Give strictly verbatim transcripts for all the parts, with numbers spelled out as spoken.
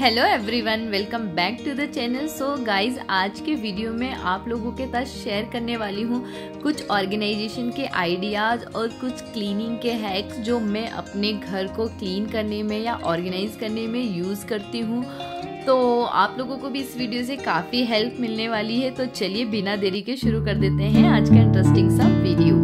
Hello everyone, welcome back to the channel. So guys, आज के video में आप लोगों के साथ शेयर करने वाली हूँ कुछ ऑर्गेनाइजेशन के आइडियाज़ और कुछ क्लीनिंग के हैक्स जो मैं अपने घर को क्लीन करने में या ऑर्गेनाइज करने में यूज़ करती हूँ। तो आप लोगों को भी इस वीडियो से काफ़ी हेल्प मिलने वाली है। तो चलिए बिना देरी के शुरू कर देते हैं आज का इंटरेस्टिंग सा वीडियो।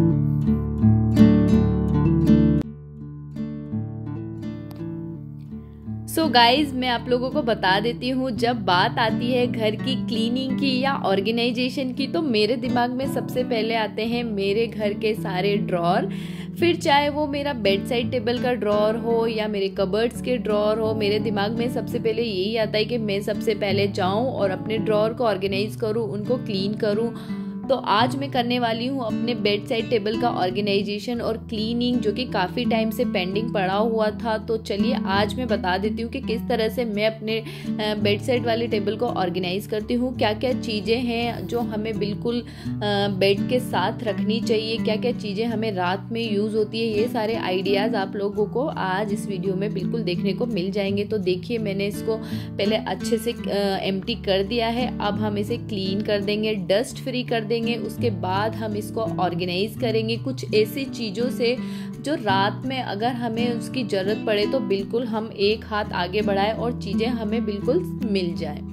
सो so गाइज, मैं आप लोगों को बता देती हूँ, जब बात आती है घर की क्लीनिंग की या ऑर्गेनाइजेशन की तो मेरे दिमाग में सबसे पहले आते हैं मेरे घर के सारे ड्रॉर। फिर चाहे वो मेरा बेड साइड टेबल का ड्रॉर हो या मेरे कबर्ड्स के ड्रॉर हो, मेरे दिमाग में सबसे पहले यही आता है कि मैं सबसे पहले जाऊँ और अपने ड्रॉर को ऑर्गेनाइज करूँ, उनको क्लीन करूँ। तो आज मैं करने वाली हूँ अपने बेड साइड टेबल का ऑर्गेनाइजेशन और क्लीनिंग, जो कि काफ़ी टाइम से पेंडिंग पड़ा हुआ था। तो चलिए आज मैं बता देती हूँ कि किस तरह से मैं अपने बेड साइड वाले टेबल को ऑर्गेनाइज करती हूँ, क्या क्या चीज़ें हैं जो हमें बिल्कुल बेड के साथ रखनी चाहिए, क्या क्या चीज़ें हमें रात में यूज़ होती है। ये सारे आइडियाज़ आप लोगों को आज इस वीडियो में बिल्कुल देखने को मिल जाएंगे। तो देखिए, मैंने इसको पहले अच्छे से एम्प्टी कर दिया है। अब हम इसे क्लीन कर देंगे, डस्ट फ्री कर देंगे। उसके बाद हम इसको ऑर्गेनाइज करेंगे कुछ ऐसी चीज़ों से जो रात में अगर हमें उसकी ज़रूरत पड़े तो बिल्कुल हम एक हाथ आगे बढ़ाएं और चीज़ें हमें बिल्कुल मिल जाएं।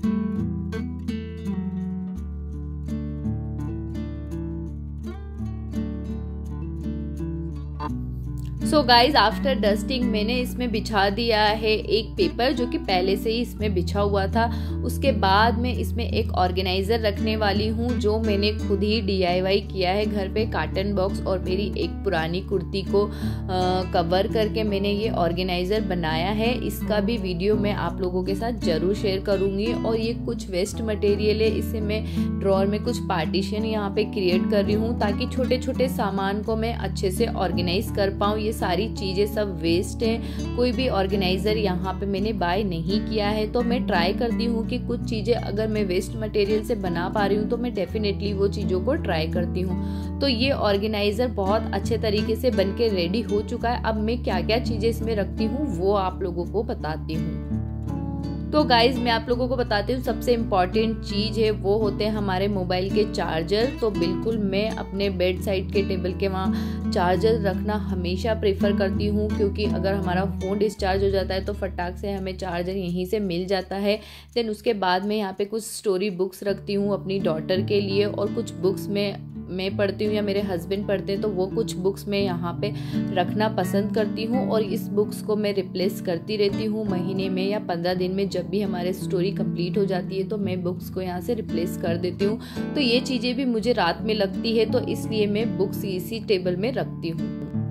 सो गाइज, आफ्टर डस्टिंग मैंने इसमें बिछा दिया है एक पेपर जो कि पहले से ही इसमें बिछा हुआ था। उसके बाद मैं इसमें एक ऑर्गेनाइज़र रखने वाली हूँ जो मैंने खुद ही डी आई वाई किया है घर पे। कार्टन बॉक्स और मेरी एक पुरानी कुर्ती को आ, कवर करके मैंने ये ऑर्गेनाइज़र बनाया है। इसका भी वीडियो मैं आप लोगों के साथ ज़रूर शेयर करूँगी। और ये कुछ वेस्ट मटेरियल है, इससे मैं ड्रॉर में कुछ पार्टीशन यहाँ पे क्रिएट कर रही हूँ ताकि छोटे छोटे सामान को मैं अच्छे से ऑर्गेनाइज कर पाऊँ। ये सारी चीज़ें सब वेस्ट हैं, कोई भी ऑर्गेनाइज़र यहाँ पे मैंने बाय नहीं किया है। तो मैं ट्राई करती हूँ कि कुछ चीज़ें अगर मैं वेस्ट मटेरियल से बना पा रही हूँ तो मैं डेफिनेटली वो चीज़ों को ट्राई करती हूँ। तो ये ऑर्गेनाइज़र बहुत अच्छे तरीके से बन के रेडी हो चुका है। अब मैं क्या क्या चीज़ें इसमें रखती हूँ वो आप लोगों को बताती हूँ। तो गाइज, मैं आप लोगों को बताती हूँ, सबसे इम्पॉर्टेंट चीज़ है वो होते हैं हमारे मोबाइल के चार्जर। तो बिल्कुल मैं अपने बेड साइड के टेबल के वहाँ चार्जर रखना हमेशा प्रेफर करती हूँ, क्योंकि अगर हमारा फ़ोन डिस्चार्ज हो जाता है तो फटाक से हमें चार्जर यहीं से मिल जाता है। देन उसके बाद मैं यहाँ पे कुछ स्टोरी बुक्स रखती हूँ अपनी डॉटर के लिए, और कुछ बुक्स में मैं पढ़ती हूँ या मेरे हस्बैंड पढ़ते हैं तो वो कुछ बुक्स मैं यहाँ पे रखना पसंद करती हूँ। और इस बुक्स को मैं रिप्लेस करती रहती हूँ महीने में या पंद्रह दिन में। जब भी हमारे स्टोरी कंप्लीट हो जाती है तो मैं बुक्स को यहाँ से रिप्लेस कर देती हूँ। तो ये चीज़ें भी मुझे रात में लगती है, तो इसलिए मैं बुक्स इसी टेबल में रखती हूँ।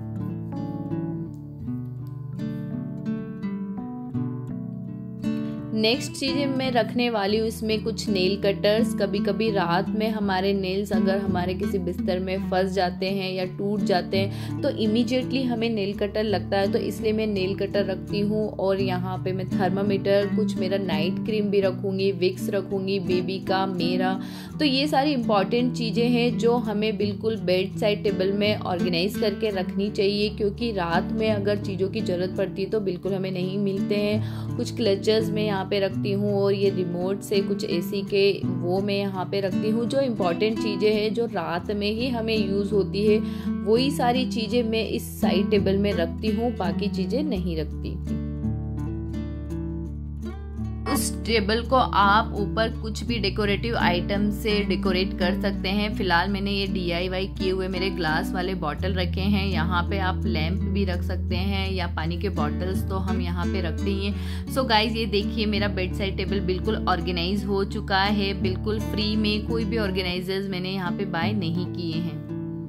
नेक्स्ट चीज़ें मैं रखने वाली हूँ इसमें कुछ नेल कटर्स। कभी कभी रात में हमारे नेल्स अगर हमारे किसी बिस्तर में फंस जाते हैं या टूट जाते हैं तो इमीडिएटली हमें नेल कटर लगता है, तो इसलिए मैं नेल कटर रखती हूँ। और यहाँ पे मैं थर्मामीटर, कुछ मेरा नाइट क्रीम भी रखूँगी, विक्स रखूँगी बेबी का, मेरा। तो ये सारी इंपॉर्टेंट चीज़ें हैं जो हमें बिल्कुल बेड साइड टेबल में ऑर्गेनाइज करके रखनी चाहिए, क्योंकि रात में अगर चीज़ों की ज़रूरत पड़ती है तो बिल्कुल हमें नहीं मिलते हैं। कुछ क्लचर्स में यहाँ पे रखती हूँ और ये रिमोट से कुछ एसी के वो मैं यहाँ पे रखती हूँ। जो इम्पोर्टेंट चीज़ें हैं जो रात में ही हमें यूज़ होती है वही सारी चीज़ें मैं इस साइड टेबल में रखती हूँ, बाकी चीज़ें नहीं रखती। उस टेबल को आप ऊपर कुछ भी डेकोरेटिव आइटम से डेकोरेट कर सकते हैं। फिलहाल मैंने ये डी आई वाई किए हुए मेरे ग्लास वाले बॉटल रखे हैं। यहाँ पे आप लैंप भी रख सकते हैं या पानी के बॉटल्स तो हम यहाँ पे रखते ही हैं। सो गाइज, ये देखिए मेरा बेड साइड टेबल बिल्कुल ऑर्गेनाइज हो चुका है, बिल्कुल फ्री में। कोई भी ऑर्गेनाइजर्स मैंने यहाँ पे बाय नहीं किए हैं।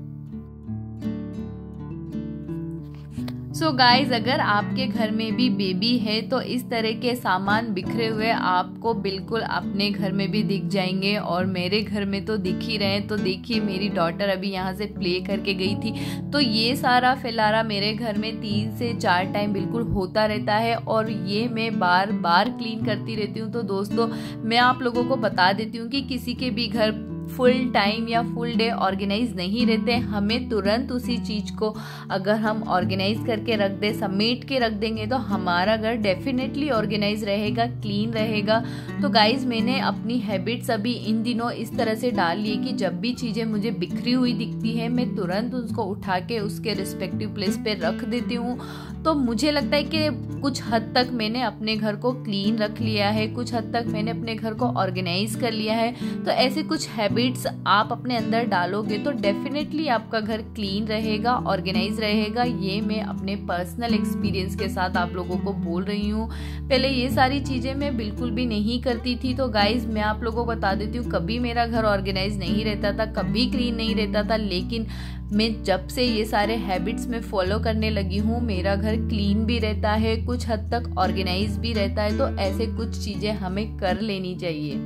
सो so गाइज, अगर आपके घर में भी बेबी है तो इस तरह के सामान बिखरे हुए आपको बिल्कुल अपने घर में भी दिख जाएंगे, और मेरे घर में तो दिख ही रहे हैं। तो देखिए, मेरी डॉटर अभी यहाँ से प्ले करके गई थी, तो ये सारा फिलारा मेरे घर में तीन से चार टाइम बिल्कुल होता रहता है और ये मैं बार बार क्लीन करती रहती हूँ। तो दोस्तों, मैं आप लोगों को बता देती हूँ कि किसी के भी घर फुल टाइम या फुल डे ऑर्गेनाइज नहीं रहते, हमें तुरंत उसी चीज़ को अगर हम ऑर्गेनाइज करके रख दें, समेट के रख देंगे तो हमारा घर डेफिनेटली ऑर्गेनाइज रहेगा, क्लीन रहेगा। तो गाइज मैंने अपनी हैबिट्स अभी इन दिनों इस तरह से डाल ली कि जब भी चीज़ें मुझे बिखरी हुई दिखती है मैं तुरंत उसको उठा के उसके रिस्पेक्टिव प्लेस पे रख देती हूँ। तो मुझे लगता है कि कुछ हद तक मैंने अपने घर को क्लीन रख लिया है, कुछ हद तक मैंने अपने घर को ऑर्गेनाइज कर लिया है। तो ऐसे कुछ हैबिट्स आप अपने अंदर डालोगे तो डेफिनेटली आपका घर क्लीन रहेगा, ऑर्गेनाइज रहेगा। ये मैं अपने पर्सनल एक्सपीरियंस के साथ आप लोगों को बोल रही हूँ। पहले ये सारी चीज़ें मैं बिल्कुल भी नहीं करती थी। तो गाइज मैं आप लोगों को बता देती हूँ, कभी मेरा घर ऑर्गेनाइज नहीं रहता था, कभी क्लीन नहीं रहता था, लेकिन मैं जब से ये सारे हैबिट्स में फॉलो करने लगी हूँ मेरा घर क्लीन भी रहता है, कुछ हद तक ऑर्गेनाइज भी रहता है। तो ऐसे कुछ चीज़ें हमें कर लेनी चाहिए।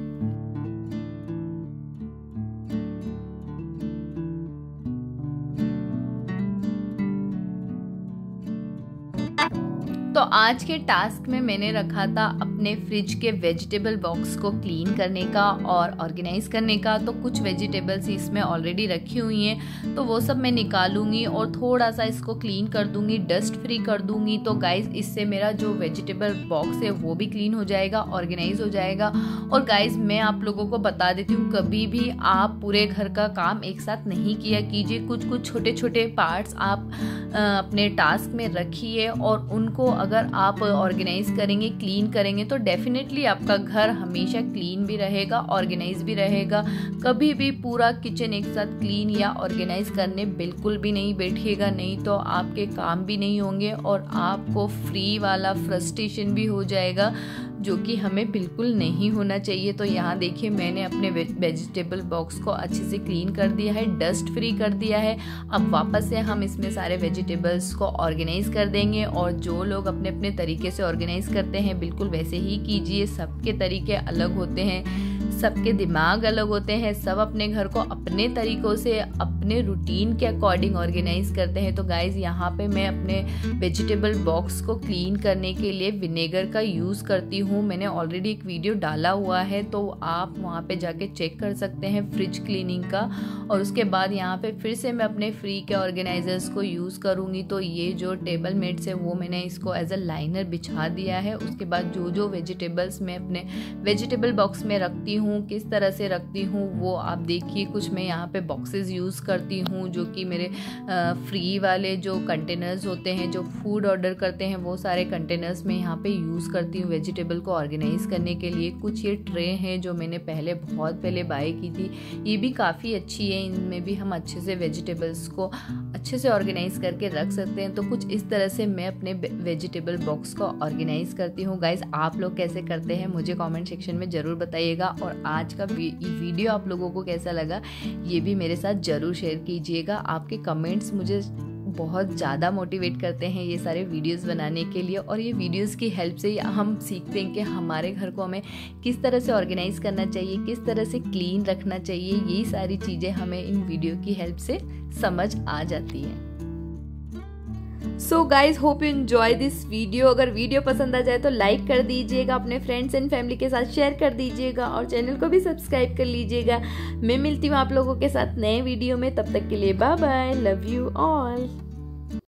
तो आज के टास्क में मैंने रखा था अपने फ्रिज के वेजिटेबल बॉक्स को क्लीन करने का और ऑर्गेनाइज करने का। तो कुछ वेजिटेबल्स इसमें ऑलरेडी रखी हुई हैं, तो वो सब मैं निकालूंगी और थोड़ा सा इसको क्लीन कर दूंगी, डस्ट फ्री कर दूंगी। तो गाइज इससे मेरा जो वेजिटेबल बॉक्स है वो भी क्लीन हो जाएगा, ऑर्गेनाइज हो जाएगा। और गाइज मैं आप लोगों को बता देती हूँ, कभी भी आप पूरे घर का काम एक साथ नहीं किया कीजिए। कुछ कुछ छोटे छोटे पार्ट्स आप अपने टास्क में रखिए और उनको अगर आप ऑर्गेनाइज करेंगे, क्लीन करेंगे तो डेफिनेटली आपका घर हमेशा क्लीन भी रहेगा, ऑर्गेनाइज भी रहेगा। कभी भी पूरा किचन एक साथ क्लीन या ऑर्गेनाइज करने बिल्कुल भी नहीं बैठिएगा, नहीं तो आपके काम भी नहीं होंगे और आपको फ्री वाला फ्रस्ट्रेशन भी हो जाएगा, जो कि हमें बिल्कुल नहीं होना चाहिए। तो यहाँ देखिए मैंने अपने वेजिटेबल बॉक्स को अच्छे से क्लीन कर दिया है, डस्ट फ्री कर दिया है। अब वापस से हम इसमें सारे वेजिटेबल्स को ऑर्गेनाइज कर देंगे और जो लोग अपने अपने तरीके से ऑर्गेनाइज करते हैं बिल्कुल वैसे ही कीजिए। सबके तरीके अलग होते हैं, सबके दिमाग अलग होते हैं, सब अपने घर को अपने तरीक़ों से अपने रूटीन के अकॉर्डिंग ऑर्गेनाइज करते हैं। तो गाइज़ यहाँ पे मैं अपने वेजिटेबल बॉक्स को क्लीन करने के लिए विनेगर का यूज़ करती हूँ। मैंने ऑलरेडी एक वीडियो डाला हुआ है, तो आप वहाँ पे जाके चेक कर सकते हैं फ्रिज क्लीनिंग का। और उसके बाद यहाँ पे फिर से मैं अपने फ्री के ऑर्गेनाइजर्स को यूज़ करूँगी। तो ये जो टेबल मेट्स है वो मैंने इसको एज अ लाइनर बिछा दिया है। उसके बाद जो जो वेजिटेबल्स मैं अपने वेजिटेबल बॉक्स में रखती हूँ, किस तरह से रखती हूँ वो आप देखिए। कुछ मैं यहाँ पे बॉक्सेस यूज़ करती हूँ जो कि मेरे फ्री वाले जो कंटेनर्स होते हैं, जो फूड ऑर्डर करते हैं वो सारे कंटेनर्स में यहाँ पे यूज़ करती हूँ वेजिटेबल को ऑर्गेनाइज करने के लिए। कुछ ये ट्रे हैं जो मैंने पहले बहुत पहले बाय की थी, ये भी काफ़ी अच्छी है, इनमें भी हम अच्छे से वेजिटेबल्स को अच्छे से ऑर्गेनाइज करके रख सकते हैं। तो कुछ इस तरह से मैं अपने वेजिटेबल बॉक्स को ऑर्गेनाइज करती हूँ। गाइज आप लोग कैसे करते हैं मुझे कमेंट सेक्शन में ज़रूर बताइएगा। और आज का वीडियो आप लोगों को कैसा लगा ये भी मेरे साथ ज़रूर शेयर कीजिएगा। आपके कमेंट्स मुझे बहुत ज़्यादा मोटिवेट करते हैं ये सारे वीडियोस बनाने के लिए, और ये वीडियोस की हेल्प से हम सीखते हैं कि हमारे घर को हमें किस तरह से ऑर्गेनाइज करना चाहिए, किस तरह से क्लीन रखना चाहिए। यही सारी चीज़ें हमें इन वीडियो की हेल्प से समझ आ जाती हैं। So guys hope you enjoy this video. अगर वीडियो पसंद आ जाए तो लाइक कर दीजिएगा, अपने फ्रेंड्स एंड फैमिली के साथ शेयर कर दीजिएगा और चैनल को भी सब्सक्राइब कर लीजिएगा। मैं मिलती हूँ आप लोगों के साथ नए वीडियो में, तब तक के लिए bye bye, love you all.